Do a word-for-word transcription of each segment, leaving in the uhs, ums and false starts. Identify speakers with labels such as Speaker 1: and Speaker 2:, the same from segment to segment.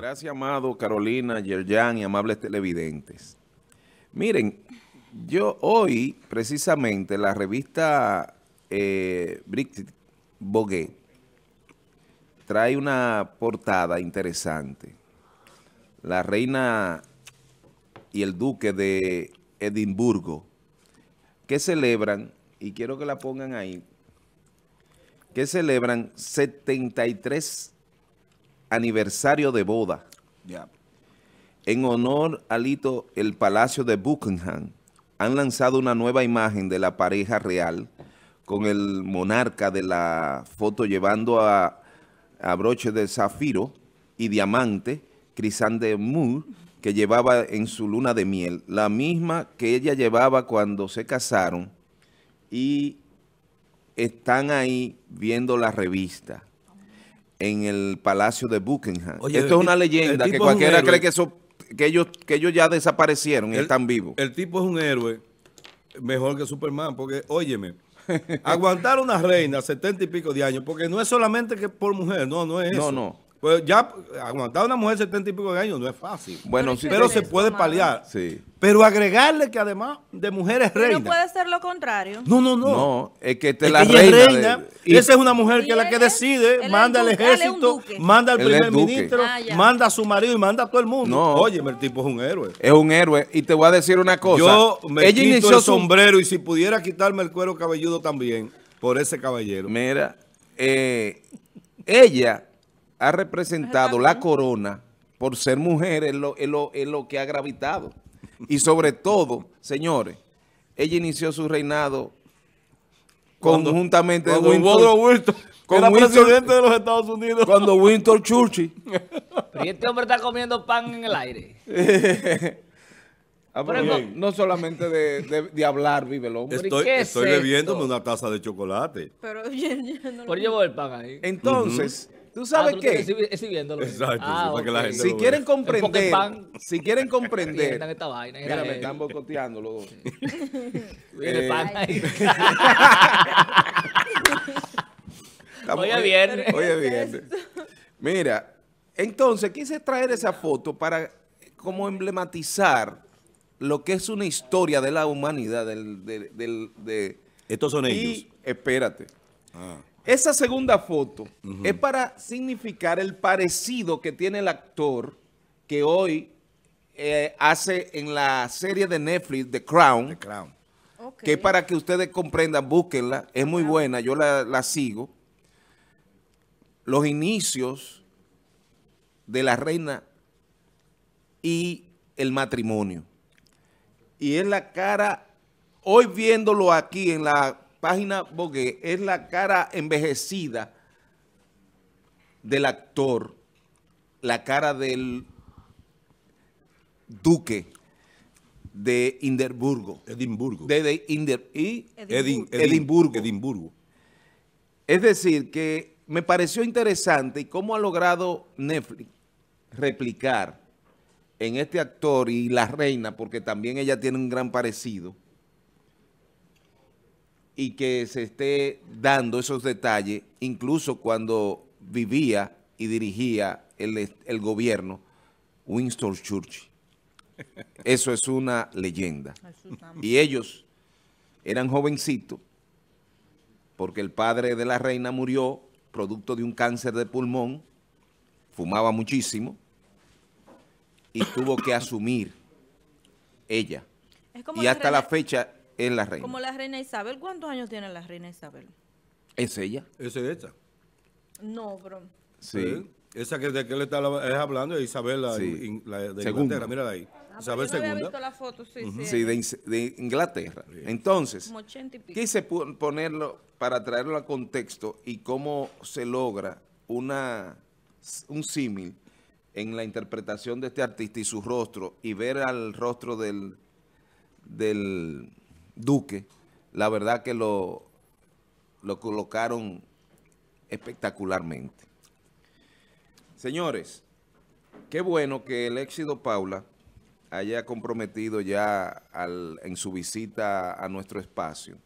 Speaker 1: Gracias, Amado, Carolina, Yerjan y amables televidentes. Miren, yo hoy, precisamente, la revista eh, Brit Vogue trae una portada interesante. La reina y el duque de Edimburgo, que celebran, y quiero que la pongan ahí, que celebran setenta y tres aniversario de boda. Yeah. En honor al hito, el Palacio de Buckingham han lanzado una nueva imagen de la pareja real con el monarca de la foto llevando a, a broche de zafiro y diamante, crisantemo, que llevaba en su luna de miel, la misma que ella llevaba cuando se casaron, y están ahí viendo la revista en el Palacio de Buckingham. Oye, Esto es una leyenda que cualquiera cree que, eso, que, ellos, que ellos ya desaparecieron y el, están vivos.
Speaker 2: El tipo es un héroe mejor que Superman, porque, óyeme, aguantar una reina setenta y pico de años, porque no es solamente que por mujer, no, no es eso.
Speaker 1: No, no.
Speaker 2: Pues ya aguantar a una mujer setenta y pico de años no es fácil.
Speaker 1: Bueno,
Speaker 2: sí, pero se puede paliar.
Speaker 1: Sí.
Speaker 2: Pero agregarle que además de mujeres reinas.
Speaker 3: No puede ser lo contrario.
Speaker 2: No, no, no.
Speaker 1: No, es que te
Speaker 2: es
Speaker 1: la
Speaker 2: que
Speaker 1: reina.
Speaker 2: Es reina
Speaker 1: de,
Speaker 2: y esa es una mujer que es la que decide,
Speaker 3: él
Speaker 2: manda al ejército, manda al primer ministro,
Speaker 3: ah,
Speaker 2: manda a su marido y manda a todo el mundo.
Speaker 1: No.
Speaker 2: Óyeme, el tipo es un héroe.
Speaker 1: Es un héroe. Y te voy a decir una cosa.
Speaker 2: Yo me
Speaker 1: ella
Speaker 2: quito
Speaker 1: inició
Speaker 2: el sombrero y si pudiera quitarme el cuero cabelludo también, por ese caballero.
Speaker 1: Mira, eh, ella ha representado la corona por ser mujer, es lo, es lo, es lo que ha gravitado. Y sobre todo, señores, ella inició su reinado
Speaker 2: cuando,
Speaker 1: conjuntamente
Speaker 2: cuando
Speaker 1: Winston,
Speaker 2: Woodrow Wilson,
Speaker 1: con
Speaker 2: era
Speaker 1: Winston,
Speaker 2: presidente de los Estados Unidos.
Speaker 1: Cuando Winston Churchill.
Speaker 4: Pero este hombre está comiendo pan en el aire.
Speaker 1: Ah, pero no, no solamente de, de, de hablar vive el hombre.
Speaker 2: Estoy,
Speaker 4: ¿Qué
Speaker 2: estoy
Speaker 4: es
Speaker 2: bebiéndome
Speaker 4: esto?
Speaker 2: una taza de chocolate.
Speaker 3: Pero yo, yo no
Speaker 4: Por llevo el pan ahí.
Speaker 1: Entonces, uh-huh. ¿tú sabes
Speaker 4: ah,
Speaker 1: qué?
Speaker 4: Exhibiéndolo.
Speaker 2: Exacto.
Speaker 4: Ah,
Speaker 2: sí, para que la gente
Speaker 1: si quieren comprender, si quieren comprender,
Speaker 4: esta vaina,
Speaker 1: mira, me están boicoteando los dos.
Speaker 4: Viene
Speaker 1: eh,
Speaker 4: pan ahí.
Speaker 1: Estamos,
Speaker 4: Oye, viernes.
Speaker 1: Oye, viernes. Mira, entonces quise traer esa foto para como emblematizar lo que es una historia de la humanidad. Del, del, del, de,
Speaker 2: Estos son
Speaker 1: y,
Speaker 2: ellos.
Speaker 1: Espérate.
Speaker 2: Ah.
Speaker 1: Esa segunda foto uh-huh. es para significar el parecido que tiene el actor que hoy eh, hace en la serie de Netflix, The Crown.
Speaker 2: The Crown.
Speaker 3: Okay.
Speaker 1: Que para que ustedes comprendan, búsquenla, es muy buena, yo la, la sigo. Los inicios de la reina y el matrimonio. Y es la cara, hoy viéndolo aquí en la página Vogue, es la cara envejecida del actor, la cara del duque de Edimburgo.
Speaker 2: Edimburgo.
Speaker 1: De, de Inder, y
Speaker 2: Edimburgo.
Speaker 1: Edimburgo.
Speaker 2: Edimburgo.
Speaker 1: Es decir, que me pareció interesante y cómo ha logrado Netflix replicar en este actor y la reina, porque también ella tiene un gran parecido, y que se esté dando esos detalles, incluso cuando vivía y dirigía el, el gobierno Winston Churchill. Eso es una leyenda. Y ellos eran jovencitos, porque el padre de la reina murió producto de un cáncer de pulmón, fumaba muchísimo, y tuvo que asumir ella. Y
Speaker 3: la
Speaker 1: hasta
Speaker 3: reina,
Speaker 1: la fecha es la reina.
Speaker 3: Como la reina Isabel. ¿Cuántos años tiene la reina Isabel?
Speaker 1: ¿Es ella?
Speaker 2: ¿Esa es esa?
Speaker 3: No, pero...
Speaker 1: Sí.
Speaker 2: ¿Sí? Esa que de que le está es hablando es Isabel, la,
Speaker 1: sí.
Speaker 2: in, la de
Speaker 1: Segunda.
Speaker 2: Inglaterra, mírala ahí.
Speaker 3: Ah,
Speaker 2: Isabel
Speaker 3: yo no
Speaker 2: segunda.
Speaker 3: había visto la foto, sí,
Speaker 1: Uh-huh.
Speaker 3: sí.
Speaker 1: Sí, de, de Inglaterra. Sí. Entonces, quise ponerlo para traerlo a contexto y cómo se logra una, un símil en la interpretación de este artista y su rostro, y ver al rostro del, del duque, la verdad que lo, lo colocaron espectacularmente. Señores, qué bueno que el Éxito Paula haya comprometido ya al, en su visita a nuestro espacio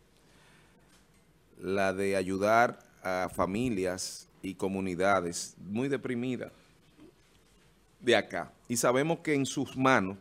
Speaker 1: la de ayudar a familias y comunidades muy deprimidas, de acá. Y sabemos que en sus manos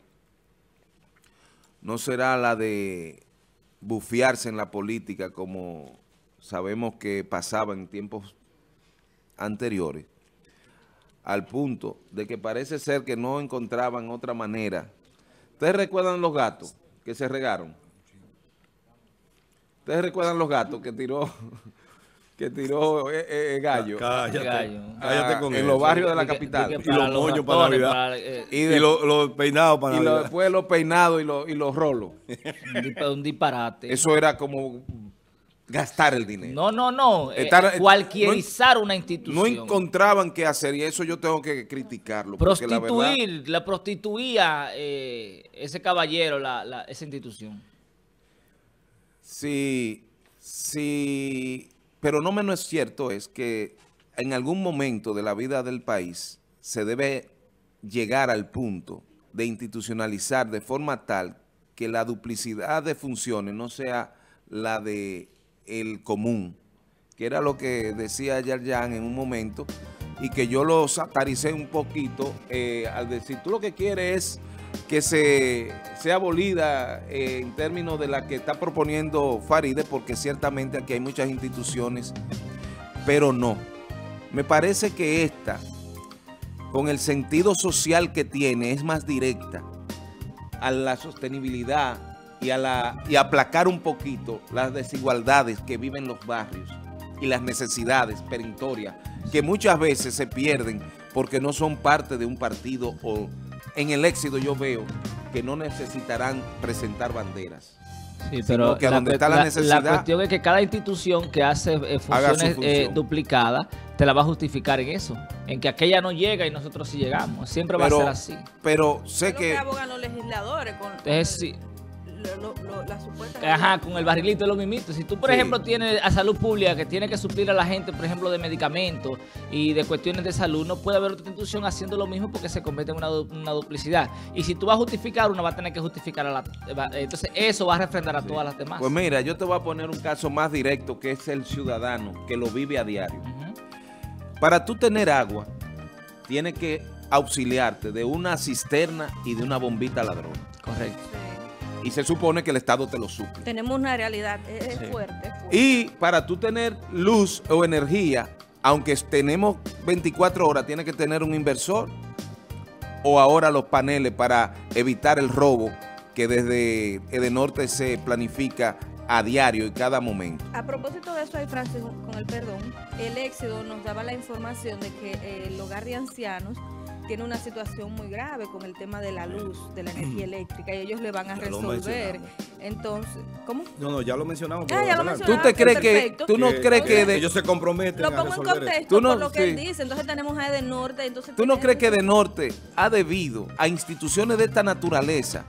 Speaker 1: no será la de bufiarse en la política como sabemos que pasaba en tiempos anteriores, al punto de que parece ser que no encontraban otra manera. ¿Ustedes recuerdan los gatos que se regaron? ¿Ustedes recuerdan los gatos que tiró que tiró eh, eh, Gallo?
Speaker 2: Cállate,
Speaker 4: Gallo.
Speaker 2: cállate con
Speaker 1: Ah, en
Speaker 2: eso.
Speaker 1: los barrios de la
Speaker 4: De que-
Speaker 1: capital.
Speaker 4: de que
Speaker 2: Y los
Speaker 4: para
Speaker 2: moños para
Speaker 4: ratones,
Speaker 2: Navidad.
Speaker 4: para, eh,
Speaker 1: Y,
Speaker 2: Y
Speaker 1: de-
Speaker 2: los los peinados para
Speaker 1: y lo-
Speaker 2: Navidad.
Speaker 1: después los peinados y los, y los rolos.
Speaker 4: un dispa- un disparate.
Speaker 1: Eso era como gastar el dinero.
Speaker 4: No, no, no. eh,
Speaker 1: Estar-
Speaker 4: cualquierizar una
Speaker 1: No
Speaker 4: institución.
Speaker 1: encontraban qué hacer y eso yo tengo que criticarlo. porque la verdad-
Speaker 4: Prostituir, la prostituía eh, ese caballero, la, la- esa institución.
Speaker 1: Sí, sí, pero no menos cierto es que en algún momento de la vida del país se debe llegar al punto de institucionalizar de forma tal que la duplicidad de funciones no sea la de el común, que era lo que decía Yerjan en un momento y que yo lo sataricé un poquito eh, al decir, tú lo que quieres es que se sea abolida eh, en términos de la que está proponiendo Faride, porque ciertamente aquí hay muchas instituciones, pero no. Me parece que esta, con el sentido social que tiene, es más directa a la sostenibilidad y a la y aplacar un poquito las desigualdades que viven los barrios y las necesidades perentorias que muchas veces se pierden porque no son parte de un partido o en el éxito yo veo que no necesitarán presentar banderas.
Speaker 4: Sí,
Speaker 1: Sino
Speaker 4: pero
Speaker 1: que
Speaker 4: la,
Speaker 1: donde
Speaker 4: cue-
Speaker 1: está la
Speaker 4: la-
Speaker 1: necesidad-
Speaker 4: la cuestión es que cada institución que hace eh,
Speaker 1: Haga su
Speaker 4: funciones eh,
Speaker 1: función.
Speaker 4: duplicadas te la va a justificar en eso, en que aquella no llega y nosotros sí llegamos. Siempre va
Speaker 1: Pero,
Speaker 4: a ser así.
Speaker 1: pero
Speaker 3: Es
Speaker 1: sé
Speaker 3: lo que
Speaker 1: que
Speaker 3: abogan los legisladores con, con
Speaker 4: Entonces, sí.
Speaker 3: lo- lo- lo- la supuesta...
Speaker 4: Ajá, con el barrilito de los mimitos. Si tú, por
Speaker 1: Sí.
Speaker 4: ejemplo, tienes a salud pública que tiene que suplir a la gente, por ejemplo, de medicamentos y de cuestiones de salud, no puede haber otra institución haciendo lo mismo porque se convierte en una, du- una duplicidad. Y si tú vas a justificar, una va a tener que justificar a la... va- Entonces, eso va a refrendar a todas las demás.
Speaker 1: Pues mira, yo te voy a poner un caso más directo que es el ciudadano que lo vive a diario.
Speaker 4: Ujú.
Speaker 1: Para tú tener agua, tienes que auxiliarte de una cisterna y de una bombita ladrón.
Speaker 4: Correcto.
Speaker 3: Sí.
Speaker 1: Y se supone que el Estado te lo suple.
Speaker 3: Tenemos una realidad, es, es
Speaker 4: Sí.
Speaker 3: fuerte, es fuerte.
Speaker 1: Y para tú tener luz o energía, aunque tenemos veinticuatro horas, tienes que tener un inversor o ahora los paneles para evitar el robo que desde Edenorte se planifica a diario y cada momento.
Speaker 3: A propósito de eso, ahí, Francis, con el perdón, el Éxodo nos daba la información de que eh, el hogar de ancianos tiene una situación muy grave con el tema de la luz, de la energía eléctrica, y ellos le van a
Speaker 2: Ya lo
Speaker 3: resolver.
Speaker 2: mencionamos.
Speaker 3: Entonces, ¿cómo?
Speaker 2: No, no, ya lo mencionamos.
Speaker 3: Ah,
Speaker 2: pero
Speaker 3: ya lo
Speaker 2: adelante.
Speaker 1: ¿Tú te
Speaker 3: Ah,
Speaker 1: crees que,
Speaker 3: perfecto.
Speaker 1: tú no
Speaker 2: Que-
Speaker 1: crees que de,
Speaker 2: ellos se comprometen
Speaker 3: Lo
Speaker 2: a
Speaker 3: pongo en
Speaker 2: resolver eso.
Speaker 3: contexto
Speaker 1: Tú no-
Speaker 3: por lo que él
Speaker 1: sí.
Speaker 3: dice. Entonces tenemos a Eden Norte. Entonces
Speaker 1: ¿Tú no
Speaker 3: tenemos-
Speaker 1: crees que de Norte ha debido a instituciones de esta naturaleza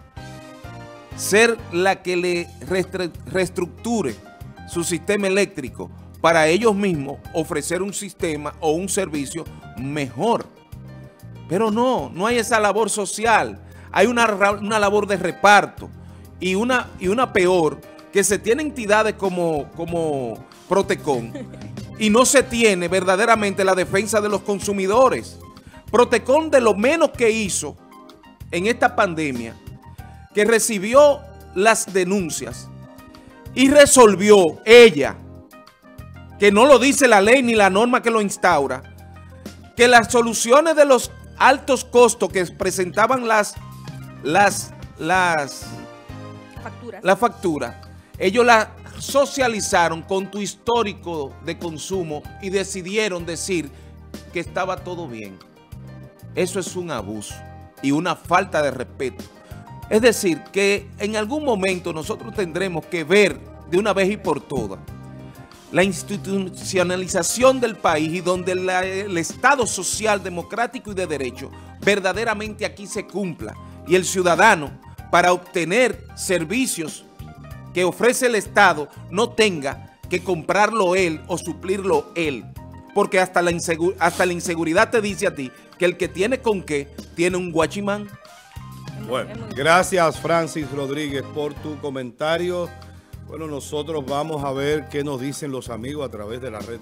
Speaker 1: ser la que le restre- reestructure su sistema eléctrico para ellos mismos ofrecer un sistema o un servicio mejor? Pero no, no hay esa labor social. Hay una, ra- una labor de reparto y una, y una peor, que se tiene entidades como, como Protecon y no se tiene verdaderamente la defensa de los consumidores. Protecon, de lo menos que hizo en esta pandemia, que recibió las denuncias y resolvió ella, que no lo dice la ley ni la norma que lo instaura, que las soluciones de los altos costos que presentaban las, las, las,
Speaker 3: Facturas.
Speaker 1: la factura, ellos la socializaron con tu histórico de consumo y decidieron decir que estaba todo bien. Eso es un abuso y una falta de respeto. Es decir, que en algún momento nosotros tendremos que ver de una vez y por todas la institucionalización del país y donde la- el Estado social, democrático y de derecho verdaderamente aquí se cumpla. Y el ciudadano, para obtener servicios que ofrece el Estado, no tenga que comprarlo él o suplirlo él. Porque hasta la, insegu- hasta la inseguridad te dice a ti que el que tiene con qué, tiene un guachimán.
Speaker 3: Es muy-
Speaker 2: Bueno,
Speaker 3: es muy-
Speaker 2: gracias Francis Rodríguez por tu comentario. Bueno, nosotros vamos a ver qué nos dicen los amigos a través de la red